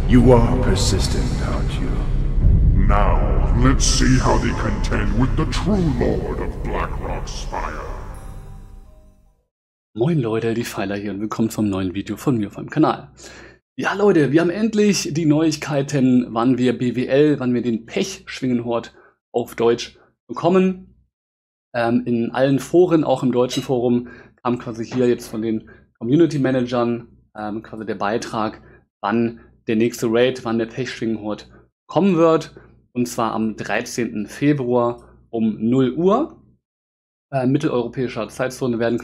You are persistent, aren't you? Now, let's see how they contend with the true Lord of Blackrock Spire. Moin Leute, die Pfeiler hier und willkommen zum neuen Video von mir auf meinem Kanal. Ja Leute, wir haben endlich die Neuigkeiten, wann wir BWL, wann wir den Pechschwingenhort auf Deutsch bekommen. In allen Foren, auch im deutschen Forum, kam quasi hier jetzt von den Community Managern quasi der Beitrag, wann der nächste Raid, wann der Pechschwingenhort kommen wird. Und zwar am 13. Februar um 0 Uhr. Mitteleuropäischer Zeitzone wird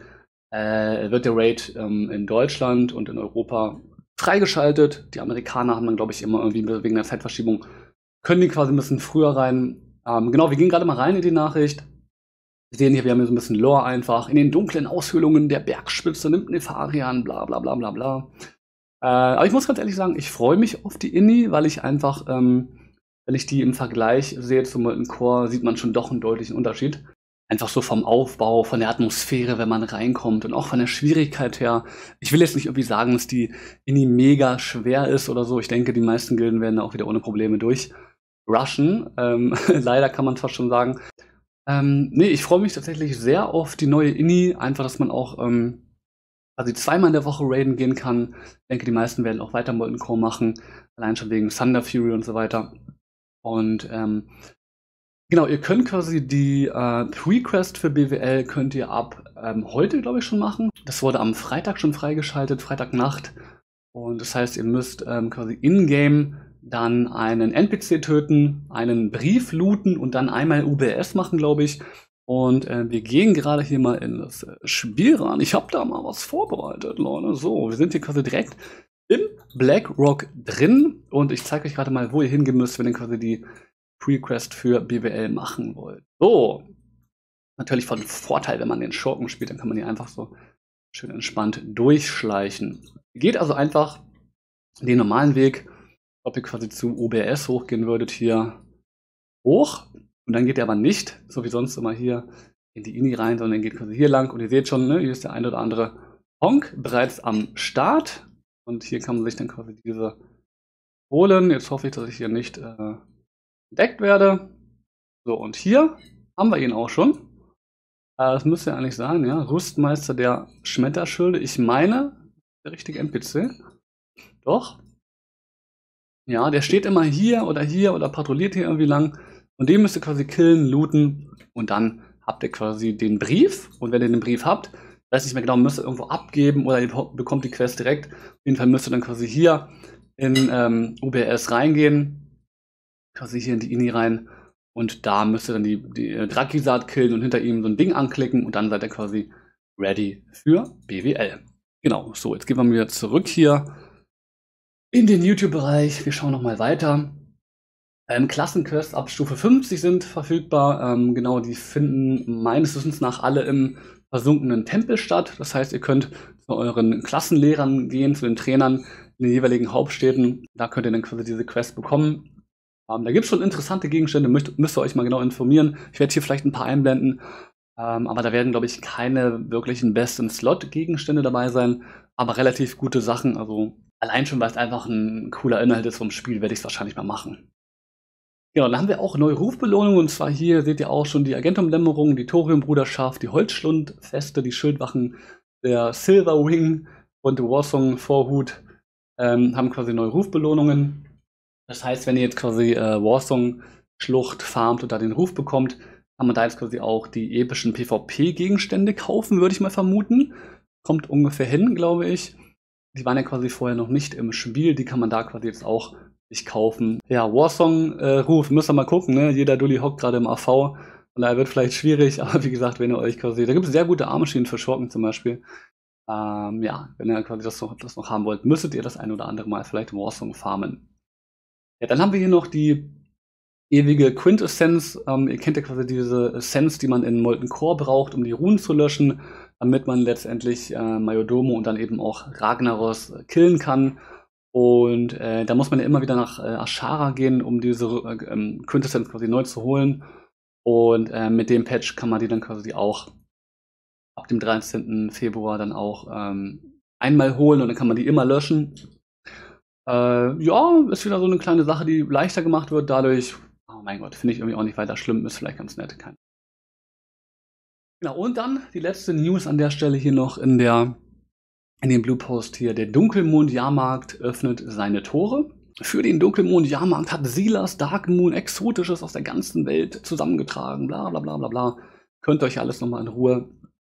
der Raid in Deutschland und in Europa freigeschaltet. Die Amerikaner haben dann, glaube ich, immer irgendwie wegen der Zeitverschiebung, können die quasi ein bisschen früher rein. Genau, wir gehen gerade mal rein in die Nachricht. Wir sehen hier, wir haben hier so ein bisschen Lore einfach. In den dunklen Aushöhlungen der Bergspitze nimmt Nefarian, bla bla bla bla bla. Aber ich muss ganz ehrlich sagen, ich freue mich auf die Inni, weil ich einfach, wenn ich die im Vergleich sehe zum Molten Core, sieht man schon doch einen deutlichen Unterschied. Einfach so vom Aufbau, von der Atmosphäre, wenn man reinkommt und auch von der Schwierigkeit her. Ich will jetzt nicht irgendwie sagen, dass die Inni mega schwer ist oder so. Ich denke, die meisten Gilden werden da auch wieder ohne Probleme durchrushen. Leider kann man fast schon sagen. Nee, ich freue mich tatsächlich sehr auf die neue Inni. Einfach, dass man auch quasi zweimal in der Woche raiden gehen kann. Ich denke, die meisten werden auch weiter Molten Core machen. Allein schon wegen Thunder Fury und so weiter. Und genau, ihr könnt quasi die Pre-Quest für BWL könnt ihr ab heute, glaube ich, schon machen. Das wurde am Freitag schon freigeschaltet, Freitagnacht. Und das heißt, ihr müsst quasi in-game dann einen NPC töten, einen Brief looten und dann einmal UBS machen, glaube ich. Und wir gehen gerade hier mal in das Spiel rein. Ich habe da mal was vorbereitet, Leute. So, wir sind hier quasi direkt im Blackrock drin. Und ich zeige euch gerade mal, wo ihr hingehen müsst, wenn ihr quasi die Pre-Quest für BWL machen wollt. So, natürlich von Vorteil, wenn man den Schurken spielt, dann kann man hier einfach so schön entspannt durchschleichen. Geht also einfach den normalen Weg, ob ihr quasi zu OBS hochgehen würdet, hier hoch. Und dann geht ihr aber nicht, so wie sonst immer hier, in die Inni rein, sondern geht quasi hier lang. Und ihr seht schon, ne, hier ist der ein oder andere Honk bereits am Start. Und hier kann man sich dann quasi diese holen. Jetzt hoffe ich, dass ich hier nicht entdeckt werde. So, und hier haben wir ihn auch schon. Das müsste ja eigentlich sein, ja. Rüstmeister der Schmetterschilde. Ich meine, der richtige NPC. Doch. Ja, der steht immer hier oder patrouilliert hier irgendwie lang. Und den müsst ihr quasi killen, looten. Und dann habt ihr quasi den Brief. Und wenn ihr den Brief habt, weiß nicht mehr genau, müsst ihr irgendwo abgeben oder ihr bekommt die Quest direkt. Auf jeden Fall müsst ihr dann quasi hier in UBS reingehen. Quasi hier in die Inni rein. Und da müsst ihr dann die Drakizard killen und hinter ihm so ein Ding anklicken. Und dann seid ihr quasi ready für BWL. Genau, so, jetzt gehen wir wieder zurück hier in den YouTube-Bereich. Wir schauen nochmal weiter. Klassenquests ab Stufe 50 sind verfügbar. Genau, die finden meines Wissens nach alle im versunkenen Tempel statt. Das heißt, ihr könnt zu euren Klassenlehrern gehen, zu den Trainern in den jeweiligen Hauptstädten. Da könnt ihr dann quasi diese Quest bekommen. Da gibt es schon interessante Gegenstände, müsst ihr euch mal genau informieren. Ich werde hier vielleicht ein paar einblenden. Aber da werden, glaube ich, keine wirklichen besten Slot-Gegenstände dabei sein. Aber relativ gute Sachen. Also allein schon, weil es einfach ein cooler Inhalt ist vom Spiel, werde ich es wahrscheinlich mal machen. Genau, dann haben wir auch neue Rufbelohnungen. Und zwar hier seht ihr auch schon die Agentum-Dämmerung, die Thorium-Bruderschaft, die Holzschlund-Feste, die Schildwachen, der Silver Wing und der Warsong Vorhut haben quasi neue Rufbelohnungen. Das heißt, wenn ihr jetzt quasi Warsong Schlucht farmt und da den Ruf bekommt, kann man da jetzt quasi auch die epischen PvP-Gegenstände kaufen, würde ich mal vermuten. Kommt ungefähr hin, glaube ich. Die waren ja quasi vorher noch nicht im Spiel, die kann man da quasi jetzt auch sich kaufen. Ja, Warsong-Ruf, müsst ihr mal gucken, ne? Jeder Dulli hockt gerade im AV. Und daher wird vielleicht schwierig, aber wie gesagt, wenn ihr euch quasi, da gibt es sehr gute Armschienen für Schurken zum Beispiel. Ja, wenn ihr quasi das noch haben wollt, müsstet ihr das ein oder andere Mal vielleicht Warsong farmen. Ja, dann haben wir hier noch die ewige Quintessenz. Ihr kennt ja quasi diese Essenz, die man in Molten Core braucht, um die Runen zu löschen, damit man letztendlich Majordomo und dann eben auch Ragnaros killen kann. Und da muss man ja immer wieder nach Ashara gehen, um diese Quintessenz quasi neu zu holen. Und mit dem Patch kann man die dann quasi auch ab dem 13. Februar dann auch einmal holen und dann kann man die immer löschen. Ja, ist wieder so eine kleine Sache, die leichter gemacht wird dadurch. Oh mein Gott, finde ich irgendwie auch nicht weiter schlimm, ist vielleicht ganz nett. Genau, und dann die letzte News an der Stelle hier noch in dem Blue Post hier. Der Dunkelmond-Jahrmarkt öffnet seine Tore. Für den Dunkelmond-Jahrmarkt hat Silas Dark Moon Exotisches aus der ganzen Welt zusammengetragen. Bla bla bla bla bla. Könnt ihr euch alles nochmal in Ruhe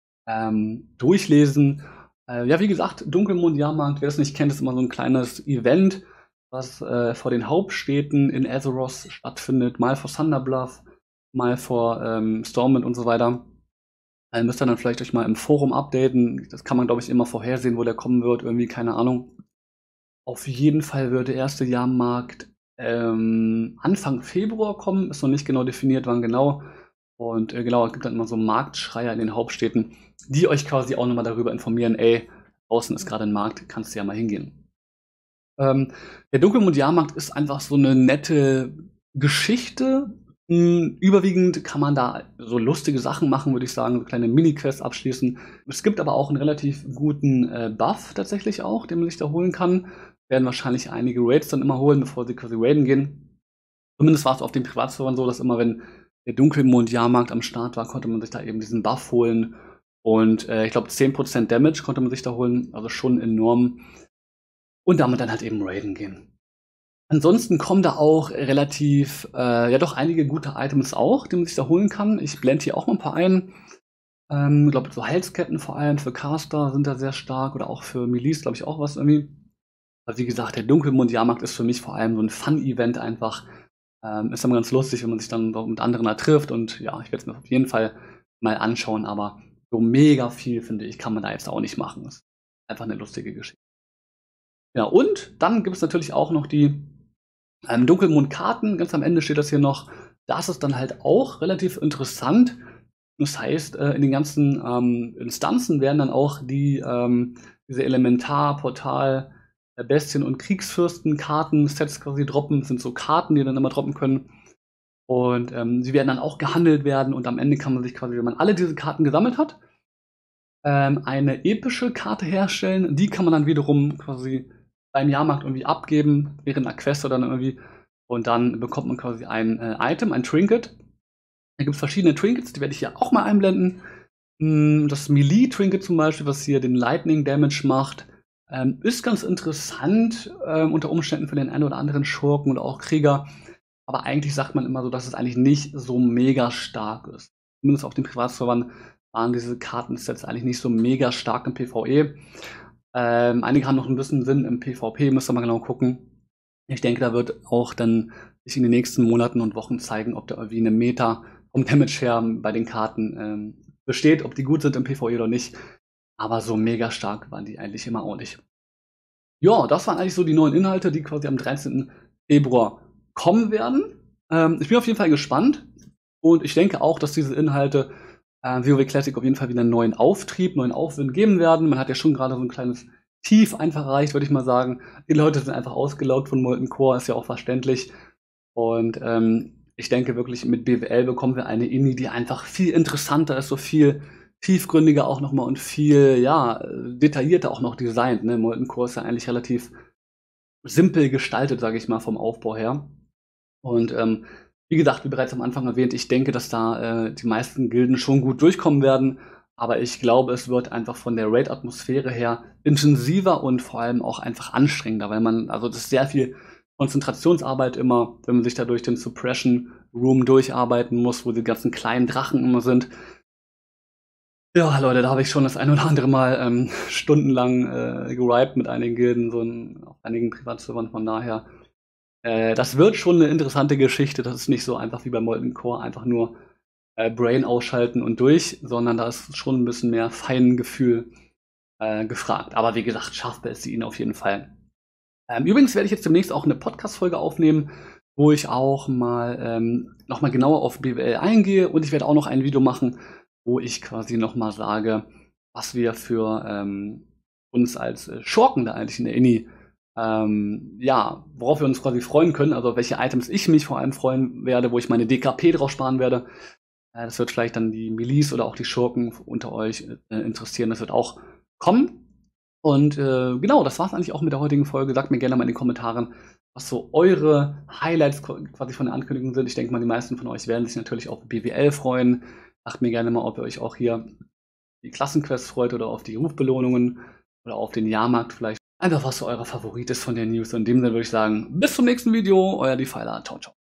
durchlesen. Ja, wie gesagt, Dunkelmond-Jahrmarkt, wer es nicht kennt, ist immer so ein kleines Event, was vor den Hauptstädten in Azeroth stattfindet. Mal vor Thunderbluff, mal vor Stormwind und so weiter. Müsst ihr dann vielleicht euch mal im Forum updaten. Das kann man, glaube ich, immer vorhersehen, wo der kommen wird. Irgendwie, keine Ahnung. Auf jeden Fall wird der erste Jahrmarkt Anfang Februar kommen. Ist noch nicht genau definiert, wann genau. Und genau, es gibt dann immer so Marktschreier in den Hauptstädten, die euch quasi auch nochmal darüber informieren, ey, draußen ist gerade ein Markt, kannst du ja mal hingehen. Der Dunkelmond-Jahrmarkt ist einfach so eine nette Geschichte. Überwiegend kann man da so lustige Sachen machen, würde ich sagen, so kleine Mini-Quests abschließen. Es gibt aber auch einen relativ guten Buff tatsächlich auch, den man sich da holen kann. Werden wahrscheinlich einige Raids dann immer holen, bevor sie quasi raiden gehen. Zumindest war es auf den Privatservern so, dass immer, wenn der Dunkelmond-Jahrmarkt am Start war, konnte man sich da eben diesen Buff holen. Und ich glaube, 10% Damage konnte man sich da holen, also schon enorm. Und damit dann halt eben raiden gehen. Ansonsten kommen da auch relativ, ja doch einige gute Items auch, die man sich da holen kann. Ich blende hier auch mal ein paar ein. Ich glaube, so Halsketten vor allem für Caster sind da sehr stark oder auch für Melees, glaube ich, auch was irgendwie. Aber wie gesagt, der Dunkelmond-Jahrmarkt ist für mich vor allem so ein Fun-Event einfach. Ist dann ganz lustig, wenn man sich dann mit anderen da trifft. Und ja, ich werde es mir auf jeden Fall mal anschauen. Aber so mega viel, finde ich, kann man da jetzt auch nicht machen. Das ist einfach eine lustige Geschichte. Ja, und dann gibt es natürlich auch noch die Dunkelmond-Karten. Ganz am Ende steht das hier noch. Das ist dann halt auch relativ interessant. Das heißt, in den ganzen Instanzen werden dann auch diese Elementar-, Portal-, Bestien- und Kriegsfürsten-Karten-Sets quasi droppen. Das sind so Karten, die dann immer droppen können. Und sie werden dann auch gehandelt werden. Und am Ende kann man sich quasi, wenn man alle diese Karten gesammelt hat, eine epische Karte herstellen. Die kann man dann wiederum quasi beim Jahrmarkt irgendwie abgeben, während einer Quest oder dann irgendwie. Und dann bekommt man quasi ein Item, ein Trinket. Da gibt es verschiedene Trinkets, die werde ich hier auch mal einblenden. Das Melee-Trinket zum Beispiel, was hier den Lightning Damage macht, ist ganz interessant, unter Umständen für den einen oder anderen Schurken oder auch Krieger. Aber eigentlich sagt man immer so, dass es eigentlich nicht so mega stark ist. Zumindest auf den Privatservern waren diese Kartensets eigentlich nicht so mega stark im PvE. Einige haben noch ein bisschen Sinn im PvP, müsst ihr mal genau gucken. Ich denke, da wird auch dann sich in den nächsten Monaten und Wochen zeigen, ob da irgendwie eine Meta vom Damage her bei den Karten besteht, ob die gut sind im PvE oder nicht. Aber so mega stark waren die eigentlich immer auch nicht. Ja, das waren eigentlich so die neuen Inhalte, die quasi am 13. Februar kommen werden. Ich bin auf jeden Fall gespannt. Und ich denke auch, dass diese Inhalte WoW Classic auf jeden Fall wieder einen neuen Auftrieb, neuen Aufwind geben werden. Man hat ja schon gerade so ein kleines Tief einfach erreicht, würde ich mal sagen. Die Leute sind einfach ausgelaugt von Molten Core, ist ja auch verständlich. Und ich denke wirklich, mit BWL bekommen wir eine Inni, die einfach viel interessanter ist, so viel tiefgründiger auch nochmal und viel, ja, detaillierter auch noch designt. Ne? Molten Core ist ja eigentlich relativ simpel gestaltet, sage ich mal, vom Aufbau her. Und wie gesagt, wie bereits am Anfang erwähnt, ich denke, dass da die meisten Gilden schon gut durchkommen werden. Aber ich glaube, es wird einfach von der Raid-Atmosphäre her intensiver und vor allem auch einfach anstrengender, weil also das ist sehr viel Konzentrationsarbeit immer, wenn man sich da durch den Suppression Room durcharbeiten muss, wo die ganzen kleinen Drachen immer sind. Ja, Leute, da habe ich schon das ein oder andere Mal stundenlang geriped mit einigen Gilden, auf einigen Privatservern, von daher. Das wird schon eine interessante Geschichte. Das ist nicht so einfach wie bei Molten Core, einfach nur Brain ausschalten und durch, sondern da ist schon ein bisschen mehr Feingefühl gefragt. Aber wie gesagt, schaffbar ist sie ihnen auf jeden Fall. Übrigens werde ich jetzt demnächst auch eine Podcast-Folge aufnehmen, wo ich auch mal noch mal genauer auf BWL eingehe, und ich werde auch noch ein Video machen, wo ich quasi noch mal sage, was wir für uns als Schurken da eigentlich in der Inni ja, worauf wir uns quasi freuen können, also welche Items ich mich vor allem freuen werde, wo ich meine DKP drauf sparen werde. Das wird vielleicht dann die Melees oder auch die Schurken unter euch interessieren. Das wird auch kommen. Und genau, das war's eigentlich auch mit der heutigen Folge. Sagt mir gerne mal in den Kommentaren, was so eure Highlights quasi von der Ankündigung sind. Ich denke mal, die meisten von euch werden sich natürlich auf BWL freuen. Sagt mir gerne mal, ob ihr euch auch hier die Klassenquests freut oder auf die Rufbelohnungen oder auf den Jahrmarkt vielleicht. Einfach was so euer Favorit ist von der News. Und in dem Sinne würde ich sagen, bis zum nächsten Video. Euer Defiler. Ciao, ciao.